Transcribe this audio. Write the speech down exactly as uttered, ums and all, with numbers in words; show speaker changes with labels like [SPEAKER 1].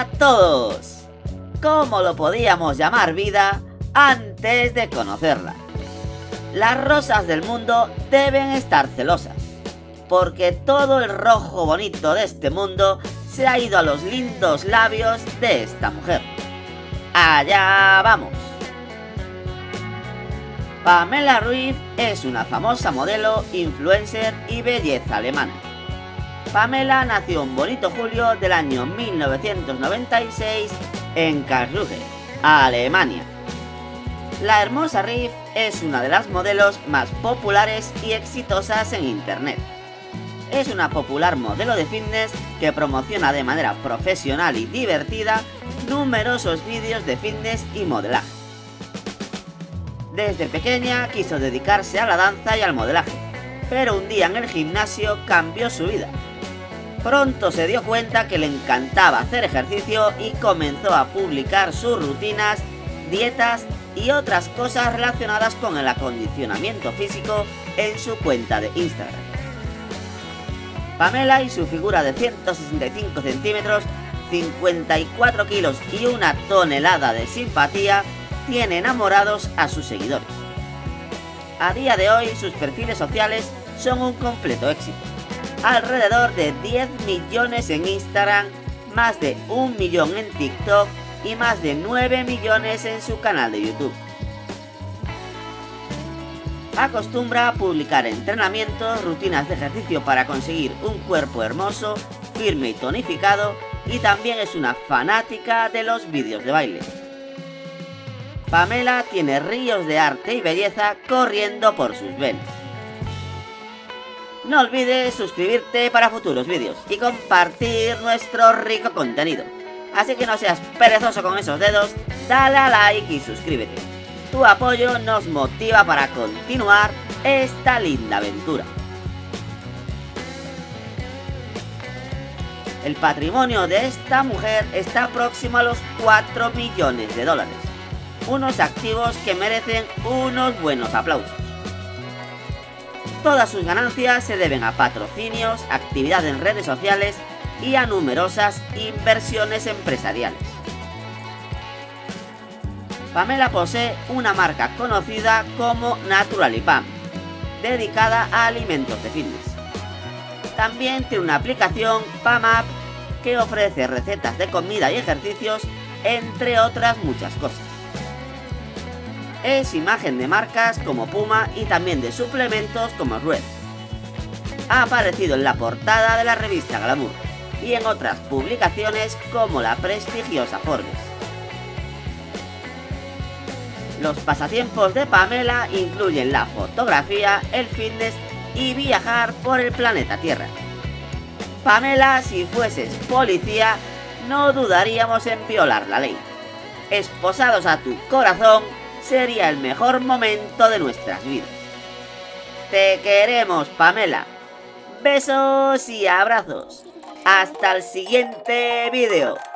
[SPEAKER 1] a todos. ¿Cómo lo podíamos llamar vida antes de conocerla? Las rosas del mundo deben estar celosas, porque todo el rojo bonito de este mundo se ha ido a los lindos labios de esta mujer. ¡Allá vamos! Pamela Reif es una famosa modelo, influencer y belleza alemana. Pamela nació un bonito julio del año mil novecientos noventa y seis en Karlsruhe, Alemania. La hermosa Reif es una de las modelos más populares y exitosas en internet. Es una popular modelo de fitness que promociona de manera profesional y divertida numerosos vídeos de fitness y modelaje. Desde pequeña quiso dedicarse a la danza y al modelaje, pero un día en el gimnasio cambió su vida. Pronto se dio cuenta que le encantaba hacer ejercicio y comenzó a publicar sus rutinas, dietas y otras cosas relacionadas con el acondicionamiento físico en su cuenta de Instagram. Pamela y su figura de ciento sesenta y cinco centímetros, cincuenta y cuatro kilos y una tonelada de simpatía tiene enamorados a sus seguidores. A día de hoy sus perfiles sociales son un completo éxito. Alrededor de diez millones en Instagram, más de un millón en TikTok y más de nueve millones en su canal de YouTube. Acostumbra a publicar entrenamientos, rutinas de ejercicio para conseguir un cuerpo hermoso, firme y tonificado, y también es una fanática de los vídeos de baile. Pamela tiene ríos de arte y belleza corriendo por sus venas. No olvides suscribirte para futuros vídeos y compartir nuestro rico contenido. Así que no seas perezoso con esos dedos, dale a like y suscríbete. Tu apoyo nos motiva para continuar esta linda aventura. El patrimonio de esta mujer está próximo a los cuatro millones de dólares. Unos activos que merecen unos buenos aplausos. Todas sus ganancias se deben a patrocinios, actividad en redes sociales y a numerosas inversiones empresariales. Pamela posee una marca conocida como Naturally-Pam, dedicada a alimentos de fitness. También tiene una aplicación Pam App que ofrece recetas de comida y ejercicios, entre otras muchas cosas. Es imagen de marcas como Puma y también de suplementos como Red. Ha aparecido en la portada de la revista Glamour y en otras publicaciones como la prestigiosa Forbes. Los pasatiempos de Pamela incluyen la fotografía, el fitness y viajar por el planeta Tierra. Pamela, si fueses policía, no dudaríamos en violar la ley. Esposados a tu corazón, sería el mejor momento de nuestras vidas. Te queremos, Pamela. Besos y abrazos. Hasta el siguiente vídeo.